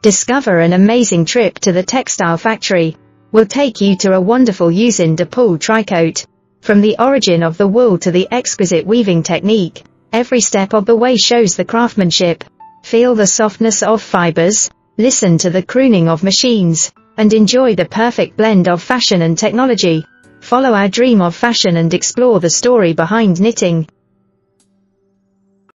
Discover an amazing trip to the textile factory. We'll take you to a wonderful usine de poule tricote. From the origin of the wool to the exquisite weaving technique, every step of the way shows the craftsmanship. Feel the softness of fibers, listen to the crooning of machines, and enjoy the perfect blend of fashion and technology. Follow our dream of fashion and explore the story behind knitting.